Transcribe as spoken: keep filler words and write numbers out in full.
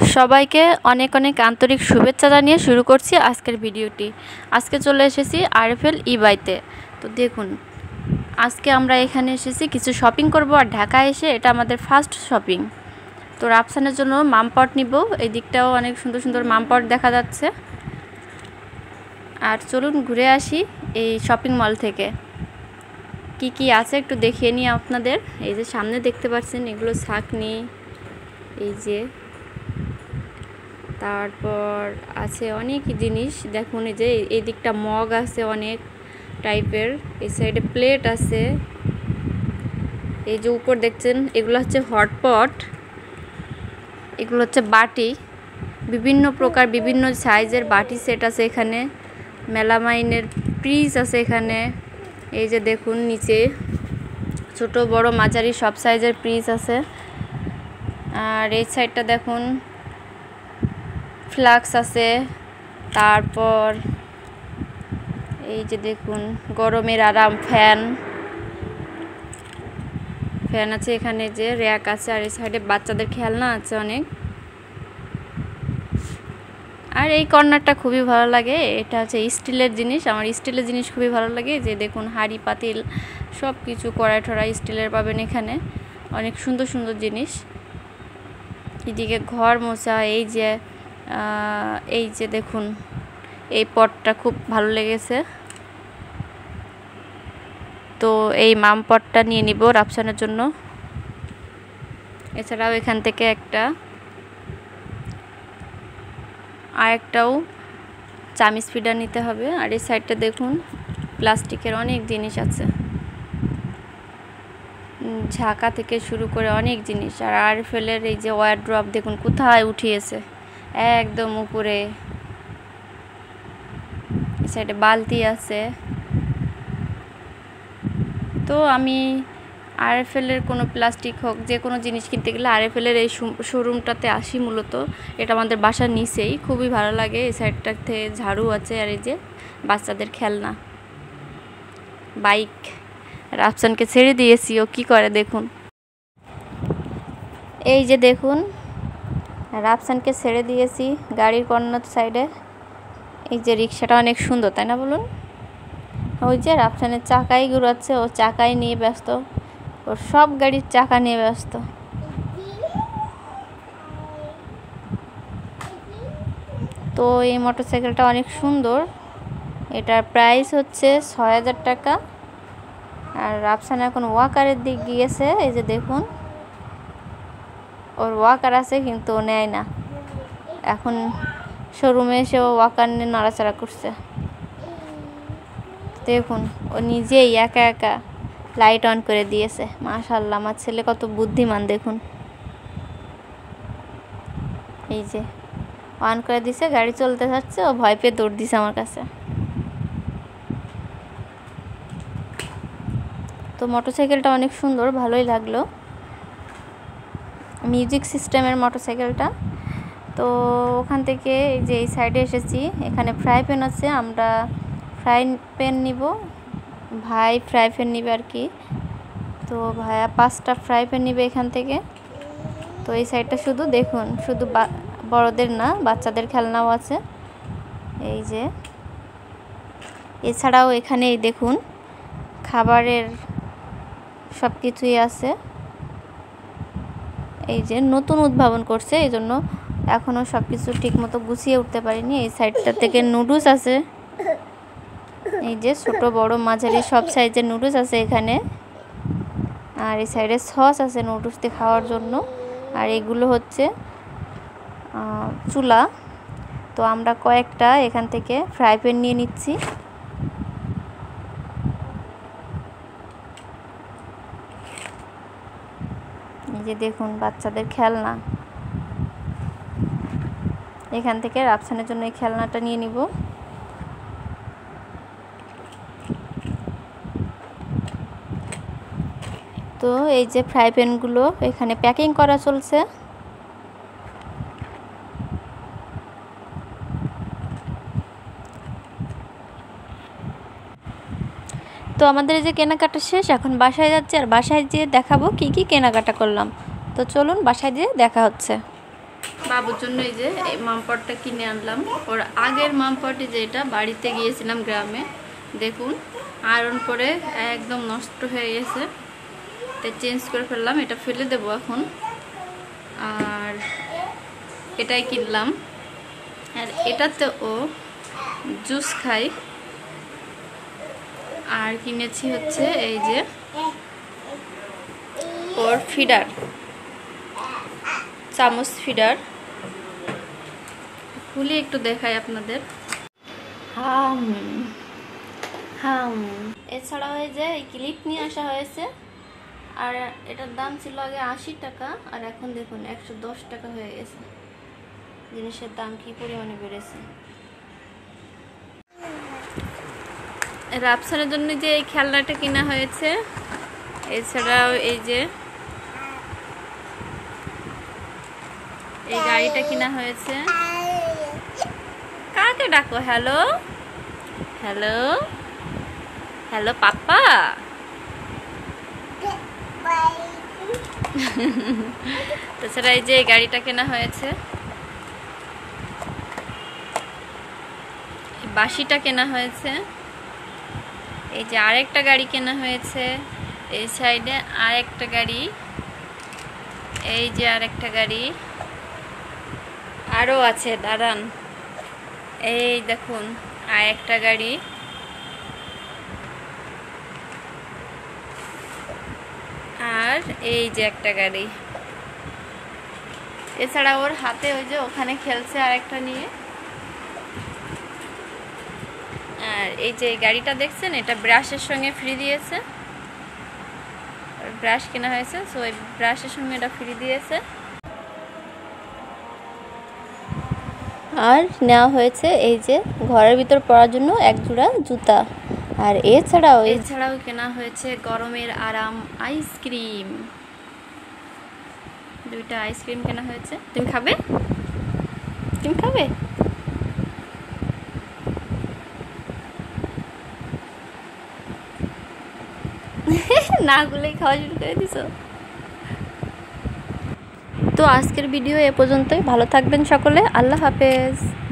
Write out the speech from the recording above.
সবাইকে অনেক অনেক আন্তরিক শুভেচ্ছা জানিয়ে শুরু করছি আজকের ভিডিওটি। আজকে চলে এসেছি আরএফএল ইবাইতে। তো দেখুন, আজকে আমরা এখানে এসেছি কিছু শপিং করব, আর ঢাকা এসে এটা আমাদের ফার্স্ট শপিং। তো রাফসানের জন্য মামপট নিব। এই দিকটাও অনেক সুন্দর সুন্দর মামপট দেখা যাচ্ছে। আর চলুন ঘুরে আসি এই শপিং মল থেকে কি কি আছে একটু দেখিয়ে নিই আপনাদের। এই যে সামনে দেখতে পাচ্ছেন, এগুলো ছাকনি, এই যে তারপর আছে অনেক জিনিস। দেখুন এই যে এই দিকটা মগ আছে অনেক টাইপের, এই সাইডে প্লেট আছে। এই যে উপর দেখছেন, এগুলো হচ্ছে হটপট, এগুলো হচ্ছে বাটি, বিভিন্ন প্রকার বিভিন্ন সাইজের বাটি সেট আছে এখানে। মেলামাইনের ফ্রিজ আছে এখানে। এই যে দেখুন নিচে ছোট বড় মাঝারি সব সাইজের ফ্রিজ আছে। আর এই সাইডটা দেখুন ফ্লাক্স আছে। তারপর এই যে দেখুন গরমের আরাম ফ্যান ফ্যান আছে এখানে, যে র্যাক আছে। আর এই সাইডে বাচ্চাদের খেলনা আছে অনেক। আর এই কর্নারটা খুবই ভালো লাগে, এটা হচ্ছে স্টিলের জিনিস। আমার স্টিলের জিনিস খুবই ভালো লাগে। যে দেখুন হাঁড়ি পাতিল সব কিছু কড়াই টড়াই স্টিলের পাবেন এখানে, অনেক সুন্দর সুন্দর জিনিস। এদিকে ঘর মোছা, এই যে এই যে দেখুন এই পটটা খুব ভালো লেগেছে। তো এই মাম পটটা নিয়ে নিব রাফসানের জন্য। এছাড়াও এখান থেকে একটা আর একটাও চামিচ ফিডার নিতে হবে। আর এই সাইডটা দেখুন প্লাস্টিকের অনেক জিনিস আছে, ঝাঁকা থেকে শুরু করে অনেক জিনিস। আর আরএফএলের এই যে ওয়ারড্রপ দেখুন কোথায় উঠিয়েছে, একদম উপরে। এই সাইডে বালতি আছে। তো আমি আরএফএলের কোনো প্লাস্টিক হোক যে কোনো জিনিস কিনতে গেলে আরএফএলের এই শোরুমটাতে আসি মূলত। এটা আমাদের বাসার নিচেই, খুবই ভালো লাগে। এই সাইডটাতে ঝাড়ু আছে। আর এই যে বাচ্চাদের খেলনা, বাইক। রাফসানকে ছেড়ে দিয়েছি, ও কি করে দেখুন। এই যে দেখুন রাফসানকে ছেড়ে দিয়েছি গাড়ির কর্নার সাইডে। এই যে রিক্সাটা অনেক সুন্দর, তাই না বলুন? ওই যে রাফসানের চাকাই ঘুরাচ্ছে, ও চাকাই নিয়ে ব্যস্ত, ওর সব গাড়ির চাকা নিয়ে ব্যস্ত। তো এই মোটরসাইকেলটা অনেক সুন্দর, এটার প্রাইস হচ্ছে ছয় হাজার টাকা। আর রাফসান এখন ওয়াকারের দিক গিয়েছে। এই যে দেখুন ওর ওয়াকার আছে কিন্তু ও নেয় না। এখন শোরুমে এসে ও ওয়াকার নিয়ে নাড়াচাড়া করছে। দেখুন ও নিজেই একা একা লাইট অন করে দিয়েছে। মাশাআল্লাহ, আমার ছেলে কত বুদ্ধিমান দেখুন। এই যে অন করে দিছে, গাড়ি চলতে যাচ্ছে, ও ভয় পেয়ে দৌড় দিছে আমার কাছে। তো মোটরসাইকেলটা অনেক সুন্দর, ভালোই লাগলো। মিউজিক সিস্টেমের মোটরসাইকেলটা। তো ওখান থেকে এই যে এই সাইডে এসেছি, এখানে ফ্রাই প্যান আছে। আমরা ফ্রাই প্যান নিব, ভাই ফ্রাই প্যান নিবে আর কি। তো ভাইয়া পাঁচটা ফ্রাই প্যান নিবে এখান থেকে। তো এই সাইডটা শুধু দেখুন, শুধু বড়দের না, বাচ্চাদের খেলনাও আছে। এই যে এছাড়াও এখানে দেখুন খাবারের সব কিছুই আছে। এই যে নতুন উদ্ভাবন করছে, এই জন্য এখনও সব কিছু ঠিক মতো গুছিয়ে উঠতে পারিনি। এই সাইডটা থেকে নুডলস আছে। এই যে ছোট বড় মাঝারি সব সাইজের নুডলস আছে এখানে। আর এই সাইডে সস আছে নুডলস দিয়ে খাওয়ার জন্য। আর এগুলো হচ্ছে চুলা। তো আমরা কয়েকটা এখান থেকে ফ্রাই প্যান নিয়ে নিচ্ছি। এই যে দেখুন বাচ্চাদের খেলনা, এখান থেকে রাফসানের জন্য এই খেলনাটা নিয়ে নিব। তো এই যে ফ্রাই প্যানগুলো এখানে প্যাকিং করা চলছে। তো আমাদের এই যে কেনাকাটা শেষ, এখন বাসায় যাচ্ছি। আর বাসায় যেয়ে দেখাবো কি কি কেনাকাটা করলাম। তো চলুন বাসায় যেয়ে দেখা হচ্ছে। বাবুর জন্য এই যে এই মামপটটা কিনে আনলাম। ওর আগের মামপটে যেটা বাড়িতে গিয়েছিলাম গ্রামে, দেখুন আয়রন করে একদম নষ্ট হয়ে গেছে, তাই চেঞ্জ করে ফেললাম। এটা ফেলে দেব এখন। আর এটাই কিনলাম। আর এটাতে ও জুস খাই। আর কিনেছি হচ্ছে এই যে ওর ফিডার, চামচ ফিডার। খুলে একটু দেখাই আপনাদের। হাম হাম এছাড়া হয়ে যে এই ক্লিপ নিয়ে আসা হয়েছে। আর এটার দাম ছিল আগে আশি টাকা, আর এখন দেখুন একশো দশ টাকা হয়ে গেছে। জিনিসের দাম কি পরিমাণে বেড়েছে। রাফসানের জন্য যে এই খেলনাটা কেনা হয়েছে। এছাড়াও এই যে এই গাড়িটা কেনা হয়েছে। কাকে ডাকো? Hello hello hello papa. তাছাড়া এই যে এই গাড়িটা কেনা হয়েছে। বাঁশিটা কেনা হয়েছে। এই যে আরেকটা গাড়ি কেনা হয়েছে। এই সাইডে আরেকটা গাড়ি। এই যে আরেকটা গাড়ি আরও আছে, দাঁড়ান। এই দেখুন আরেকটা গাড়ি। আর এই যে একটা গাড়ি। এছাড়া ওর হাতে ওই যে ওখানে খেলছে আরেকটা নিয়ে। আর এই যে গাড়িটা দেখছেন, এটা ব্রাশের সঙ্গে ফ্রি দিয়েছে। ব্রাশ কেনা হয়েছে, সো এই ব্রাশের সঙ্গে এটা ফ্রি দিয়েছে। আর নেওয়া হয়েছে এই যে ঘরের ভিতর পরার জন্য এক জোড়া জুতা। আর এছাড়াও এছাড়াও কেনা হয়েছে গরমের আরাম আইসক্রিম। দুইটা আইসক্রিম কেনা হয়েছে। তুমি খাবে? তুমি খাবে? না গুলোই খাওয়া শুরু করে দিছো। তো আজকের ভিডিও এ পর্যন্তই। ভালো থাকবেন সকলে। আল্লাহ হাফেজ।